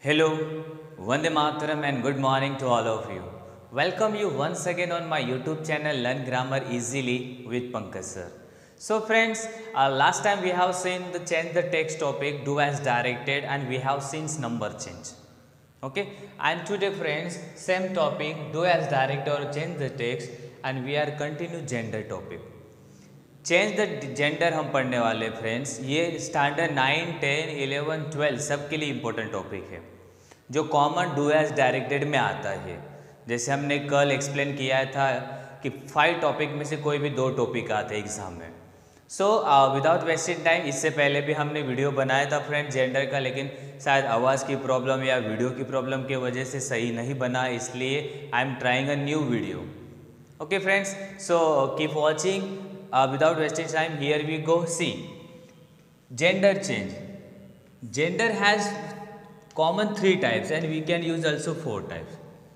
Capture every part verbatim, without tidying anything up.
Hello, Vande Mataram and good morning to all of you. Welcome you once again on my YouTube channel Learn Grammar Easily with Pankaj sir. So friends, uh, last time we have seen the change the text topic do as directed and we have seen number change. Okay, and today friends, same topic do as directed or change the text and we are continue gender topic. Change the gender हम पढ़ने वाले friends, ये standard nine ten eleven twelve सब के लिए important topic है जो common do as directed में आता है। जैसे हमने कल एक्सप्लेन किया था कि फाइव टॉपिक में से कोई भी दो टॉपिक आते हैं एग्जाम में। सो विदाउट वेस्टिंग टाइम, इससे पहले भी हमने वीडियो बनाया था फ्रेंड्स जेंडर का, लेकिन शायद आवाज़ की प्रॉब्लम या वीडियो की प्रॉब्लम की वजह से सही नहीं बना, इसलिए I am trying a new video. Okay friends, so keep watching. Uh, without wasting time, here we go. See, gender change. Gender has common three types and we can use also four types.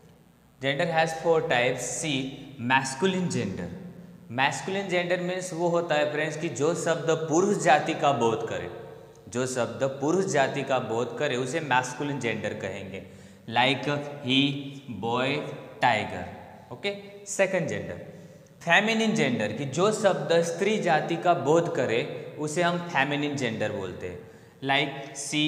Gender has four types. See, masculine gender. Masculine gender means वो होता है friends कि जो शब्द पुरुष जाति का बोध करे, जो शब्द पुरुष जाति का बोध करे उसे masculine gender कहेंगे, like he, boy, tiger. Okay. Second gender, feminine gender कि जो शब्द स्त्री जाति का बोध करे उसे हम फेमिनिन जेंडर बोलते हैं, like she,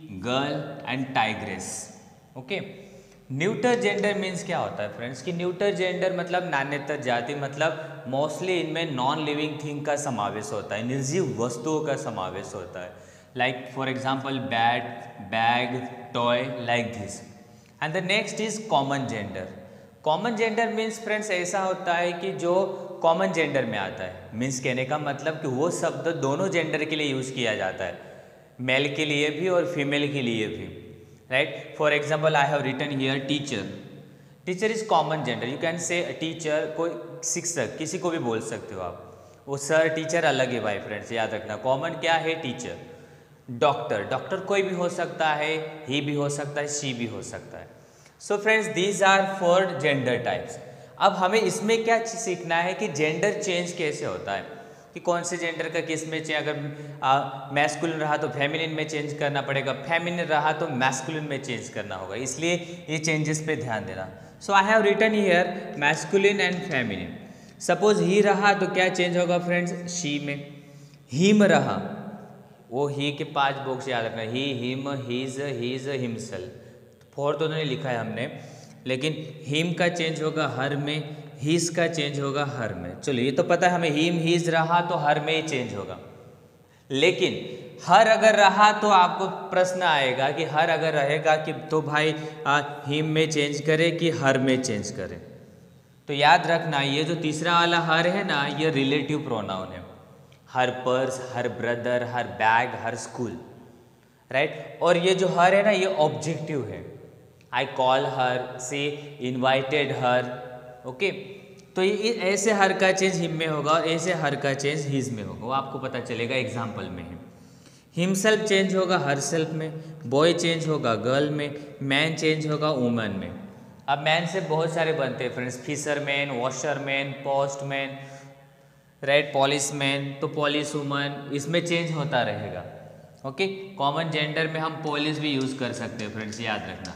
girl and tigress. Okay. Neuter gender means क्या होता है फ्रेंड्स कि न्यूटर जेंडर मतलब नान्यतर जाति, मतलब मोस्टली इनमें नॉन लिविंग थिंग का समावेश होता है, निर्जीव वस्तुओं का समावेश होता है, like for example bat, bag, toy, like this. And the next is common gender. Common gender means friends ऐसा होता है कि जो कॉमन जेंडर में आता है, मीन्स कहने का मतलब कि वो शब्द दोनों जेंडर के लिए यूज़ किया जाता है, मेल के लिए भी और फीमेल के लिए भी, right. For example I have written here teacher. Teacher is common gender. You can say teacher, कोई शिक्षक, किसी को भी बोल सकते हो आप. वो सर टीचर अलग है भाई फ्रेंड्स, याद रखना. कॉमन क्या है? टीचर. डॉक्टर, डॉक्टर कोई भी हो सकता है, ही भी हो सकता है, शी भी हो सकता है. So friends, these are four gender types. अब हमें इसमें क्या सीखना है कि जेंडर चेंज कैसे होता है, कि कौन से जेंडर का किस में चेंज, अगर मैस्कुलिन रहा तो फेमिनिन में चेंज करना पड़ेगा, फेमिनिन रहा तो मैस्कुलिन में चेंज करना होगा, इसलिए ये चेंजेस पे ध्यान देना. So I have written here masculine and feminine. Suppose he रहा तो क्या चेंज होगा फ्रेंड्स? शी में. हिम रहा, वो ही के पांच बॉक्स याद रखना, he, him, his, his, himself. Four तो नहीं लिखा है हमने, लेकिन हिम का चेंज होगा हर में, हीज का चेंज होगा हर में. चलो ये तो पता है हमें, हिम हीज रहा तो हर में ही चेंज होगा. लेकिन हर अगर रहा तो आपको प्रश्न आएगा कि हर अगर रहेगा कि तो भाई आ, हिम में चेंज करे कि हर में चेंज करे. तो याद रखना ये जो तीसरा वाला हर है ना, ये रिलेटिव प्रोनाउन है. Her purse, her brother, her bag, her school, right. और ये जो हर है ना, ये ऑब्जेक्टिव है. I call her, she invited her. Okay. तो ये ऐसे हर का चेंज हिम में होगा और ऐसे हर का चेंज हिज में होगा, वो आपको पता चलेगा एग्जाम्पल में. हिमसेल्फ चेंज होगा हर सेल्फ में, बॉय चेंज होगा गर्ल में, मैन चेंज होगा वुमन में. अब मैन से बहुत सारे बनते हैं friends, fisherman, washerman, postman, right, policeman, तो पॉलिस वुमन, इसमें चेंज होता रहेगा. ओके. कॉमन जेंडर में हम पॉलिस भी यूज़ कर सकते हैं फ्रेंड्स, याद रखना.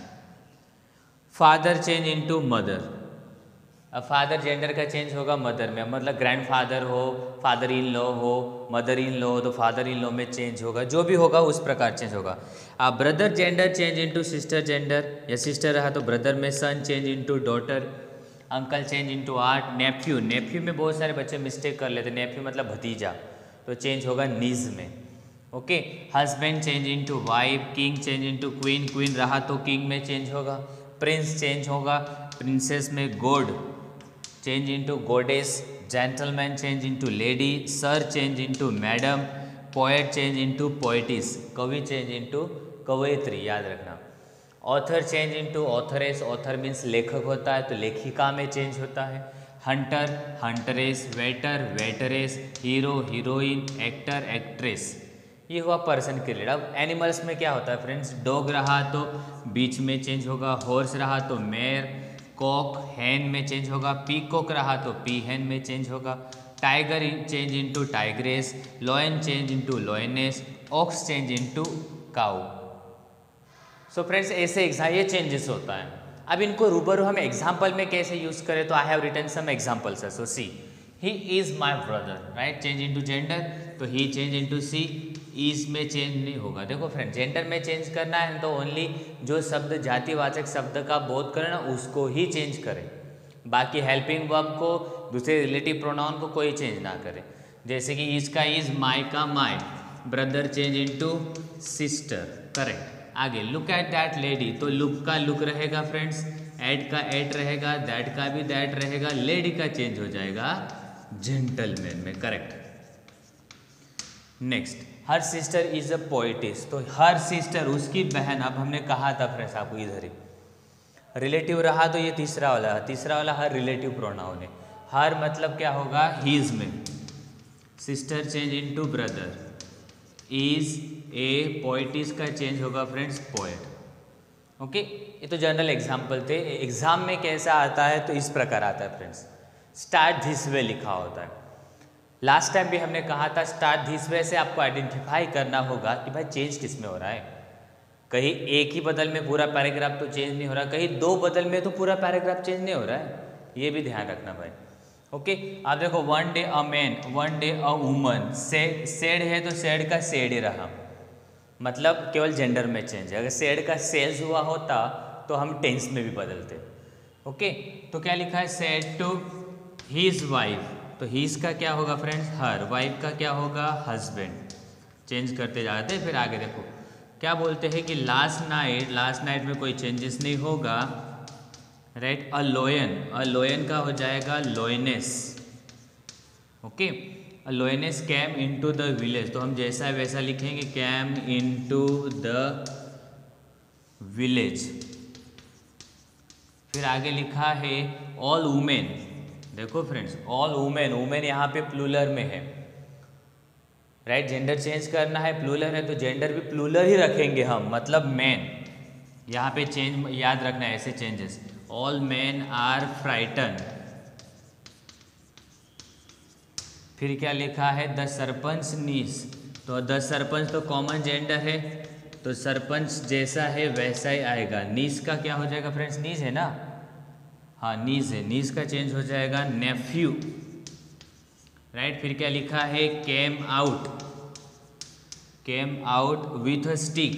Father change into mother. अब फादर जेंडर का चेंज होगा मदर में, मतलब ग्रैंड फादर हो, फादर इन लॉ हो, मदर इन लॉ हो तो फादर इन लॉ में चेंज होगा, जो भी होगा उस प्रकार चेंज होगा. अब brother gender change into sister gender, या सिस्टर रहा तो ब्रदर में. Son change into daughter, uncle change into aunt. Nephew, nephew में बहुत सारे बच्चे मिस्टेक कर लेते, नेफ्यू मतलब भतीजा, तो चेंज होगा नीज में. Okay. Husband change into wife, king change into queen, queen रहा तो किंग में चेंज होगा. प्रिंस चेंज होगा प्रिंसेस में. God change into goddess, gentleman change into lady, sir change into madam, poet change into poetess, कवि change into कवयित्री, याद रखना. Author change into authoress, author means लेखक होता है तो लेखिका में चेंज होता है. Hunter, huntress, waiter, waitress, hero, heroine, actor, actress, ये हुआ पर्सन के लिए. अब एनिमल्स में क्या होता है फ्रेंड्स? डॉग रहा तो बीच में चेंज होगा, हॉर्स रहा तो मेयर, कॉक हैन में चेंज होगा, पीकॉक रहा तो पी हैन में चेंज होगा. Tiger change into tigress, lion change into lioness, ox change into cow. So friends ऐसे एग्जाम ये चेंजेस होता है। अब इनको रूबरू हम एग्जाम्पल में कैसे यूज़ करें, तो I have written some examples. So see, he is my brother, right, change into gender, तो he change into she, is में चेंज नहीं होगा। देखो फ्रेंड, जेंडर में चेंज करना है तो ओनली जो शब्द जातिवाचक शब्द का बोध करें ना उसको ही चेंज करें, बाकी हेल्पिंग वर्ब को, दूसरे रिलेटिव प्रोनाउन को कोई चेंज ना करें। जैसे कि इसका इज, माई का my, brother change into sister, correct. आगे लुक एट दैट लेडी, तो लुक का लुक रहेगा फ्रेंड्स, एट का एट रहेगा, दैट का भी दैट रहेगा, लेडी का चेंज हो जाएगा जेंटलमैन में, correct. Next, her sister is a poetess, तो हर सिस्टर उसकी बहन, अब हमने कहा था फ्रेंड्स आपको इधर ही रिलेटिव रहा तो ये तीसरा वाला, तीसरा वाला हर रिलेटिव प्रोनाउन है। हर मतलब क्या होगा, हीज में, sister change into brother, is a, poetess का चेंज होगा फ्रेंड्स पोएट। ओके, ये तो जनरल एग्जाम्पल थे। एग्जाम में कैसा आता है तो इस प्रकार आता है फ्रेंड्स, स्टार्ट दिस वे लिखा होता है। लास्ट टाइम भी हमने कहा था स्टार्ट दिस वे से आपको आइडेंटिफाई करना होगा कि भाई चेंज किस में हो रहा है। कहीं एक ही बदल में पूरा पैराग्राफ तो चेंज नहीं हो रहा, कहीं दो बदल में तो पूरा पैराग्राफ चेंज नहीं हो रहा है, ये भी ध्यान रखना भाई। ओके, आप देखो one day a man, one day a woman, said said है तो सेड का सेड ही रहा, मतलब केवल जेंडर में चेंज है। अगर सेड का सेज हुआ होता तो हम टेंस में भी बदलते। ओके, तो क्या लिखा है, सेड टू हीज वाइफ, तो हीज का क्या होगा फ्रेंड्स, हर, वाइफ का क्या होगा, हस्बैंड, चेंज करते जाते हैं। फिर आगे देखो क्या बोलते हैं कि लास्ट नाइट, लास्ट नाइट में कोई चेंजेस नहीं होगा, राइट। अ लोयन, अ लोयन का हो जाएगा lioness, okay. A lioness came into the village, तो हम जैसा है वैसा लिखेंगे, कैम इनटू द विलेज। फिर आगे लिखा है ऑल वुमेन, देखो फ्रेंड्स ऑल वुमेन, वुमेन यहाँ पे प्लूरल में है, राइट। जेंडर चेंज करना है, प्लूरल है तो जेंडर भी प्लूरल ही रखेंगे हम, मतलब मैन, यहाँ पे चेंज याद रखना है ऐसे changes. All man are frightened. फिर क्या लिखा है, द सरपंच नीस, तो द सरपंच तो कॉमन जेंडर है तो सरपंच जैसा है वैसा ही आएगा। नीस का क्या हो जाएगा फ्रेंड्स, नीस है ना, हाँ नीस है, नीस का चेंज हो जाएगा नेफ्यू, राइट। फिर क्या लिखा है, came out, came out with a stick,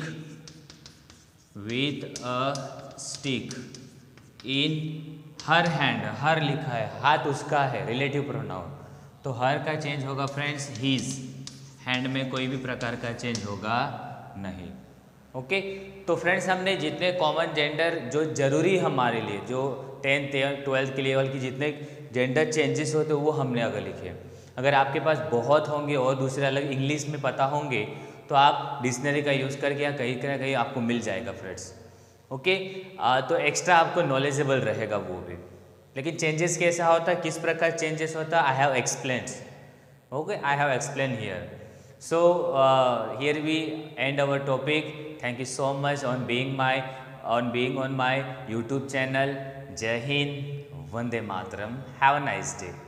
with a stick in her hand, her लिखा है, हाथ उसका है, रिलेटिव प्रोनाउन, तो हर का चेंज होगा फ्रेंड्स हीज, हैंड में कोई भी प्रकार का चेंज होगा नहीं। ओके, तो फ्रेंड्स हमने जितने कॉमन जेंडर जो जरूरी हमारे लिए, जो टेंथ ट्वेल्थ के लेवल की जितने जेंडर चेंजेस होते हैं वो हमने अगर लिखे। अगर आपके पास बहुत होंगे और दूसरे अलग इंग्लिश में पता होंगे तो आप डिक्शनरी का यूज़ करके या कहीं ना कहीं आपको मिल जाएगा फ्रेंड्स। ओके, तो एक्स्ट्रा आपको नॉलेजेबल रहेगा वो भी। लेकिन चेंजेस कैसा होता है, किस प्रकार चेंजेस होता है, I have explained, okay, I have explain here. So here we end our topic. Thank you so much on being my on being on my YouTube channel. जय हिंद, वंदे मातरम, हैव अ नाइस डे।